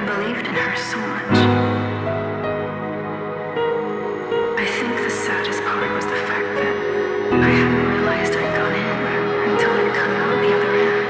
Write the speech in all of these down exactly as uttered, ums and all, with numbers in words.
believed in her so much. I think the saddest part was the fact that I hadn't realized I'd gone in until I'd come out the other end.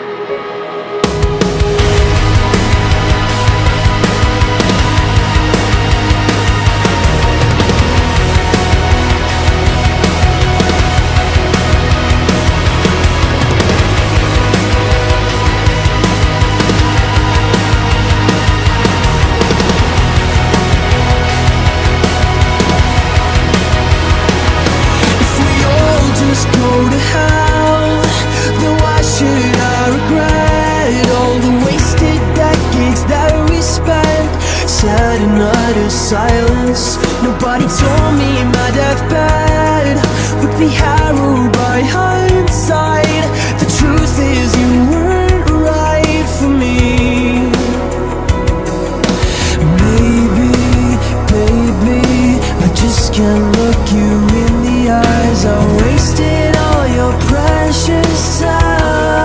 Silence. Nobody told me my deathbed would be harrowed by hindsight. The truth is you weren't right for me. Maybe, baby, I just can't look you in the eyes. I wasted all your precious time.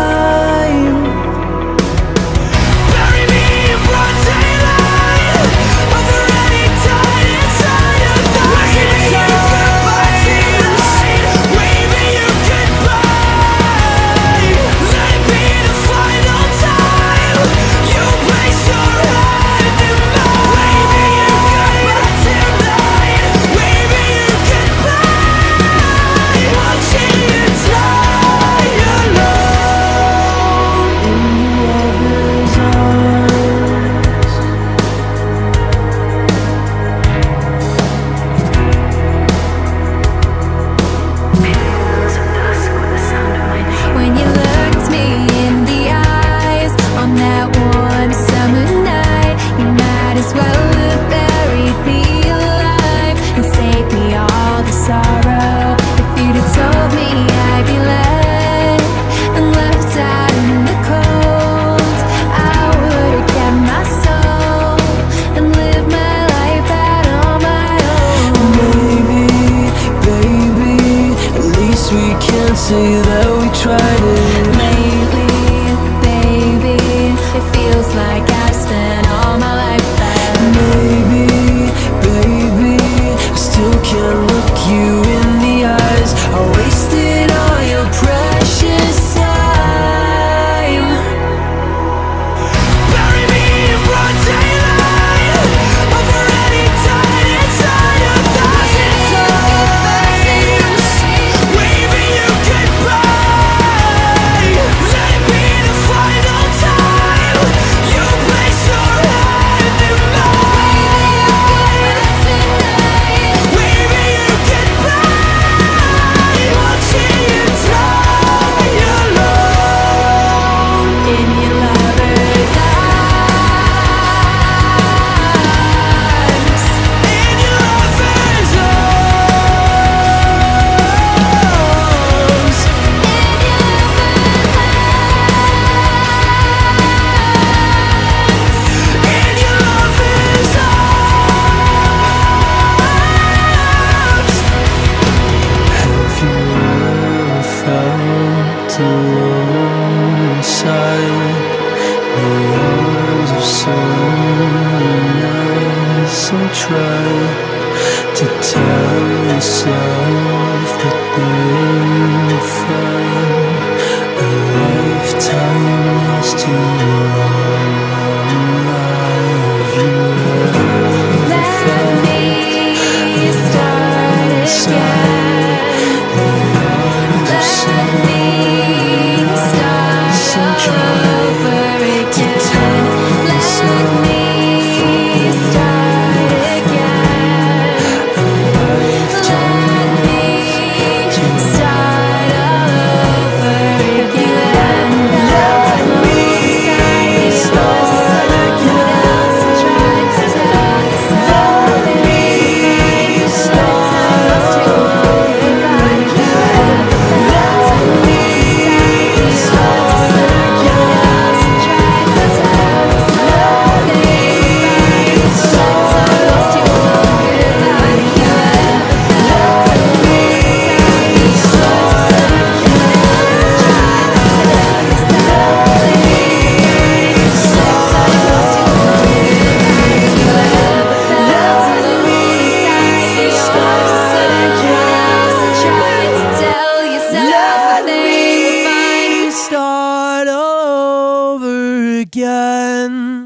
Say that we tried it. Lately, baby, it feels like I've spent all my life there. Maybe, baby, I still can't look you in the eyes. I wasted all your precious time. Bury me in broad daylight over any tide inside a thousand times. Waving you goodbye. Let it be the final time you place your hand in mine. Waving you goodbye. Watching you die alone In your lover's arms. in your lover's arms. In your lover's arms. Have you ever felt alone inside the arms of someone else and tried to tell yourself that they'll find a lifetime is too long? Have you ever Let felt me start again. Let me start over again. Let me start again. Let me start again.